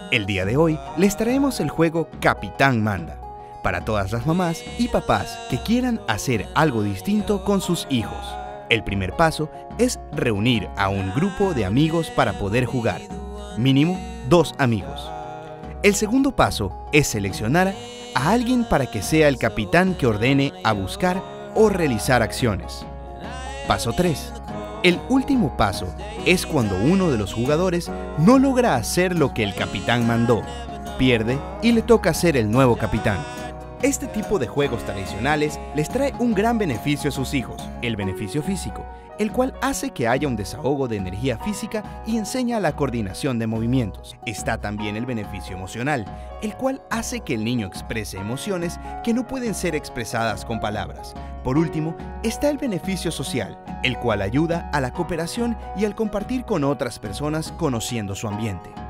El día de hoy les traemos el juego Capitán Manda, para todas las mamás y papás que quieran hacer algo distinto con sus hijos. El primer paso es reunir a un grupo de amigos para poder jugar, mínimo 2 amigos. El segundo paso es seleccionar a alguien para que sea el capitán que ordene a buscar o realizar acciones. Paso 3. El último paso es cuando uno de los jugadores no logra hacer lo que el capitán mandó, pierde y le toca ser el nuevo capitán. Este tipo de juegos tradicionales les trae un gran beneficio a sus hijos, el beneficio físico, el cual hace que haya un desahogo de energía física y enseña la coordinación de movimientos. Está también el beneficio emocional, el cual hace que el niño exprese emociones que no pueden ser expresadas con palabras. Por último, está el beneficio social, el cual ayuda a la cooperación y al compartir con otras personas conociendo su ambiente.